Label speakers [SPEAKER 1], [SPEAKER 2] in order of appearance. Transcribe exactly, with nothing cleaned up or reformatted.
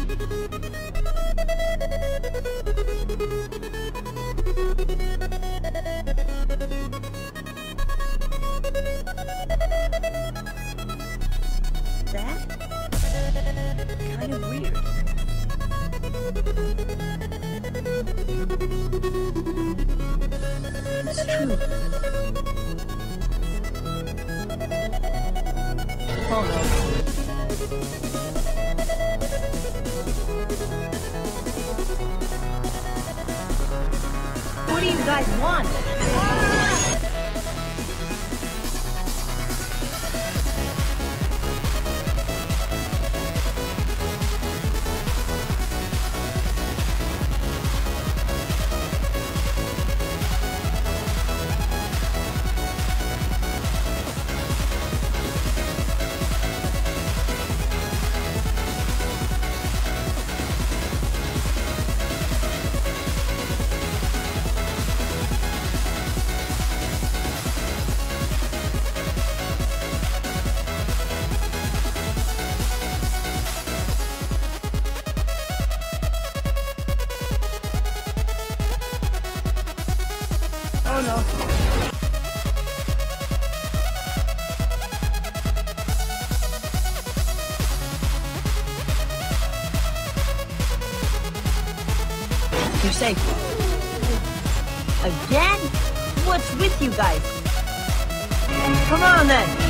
[SPEAKER 1] Kind of weird. It's true. Oh no. What do you guys want? Oh no. You're safe. Again? What's with you guys? Come on then!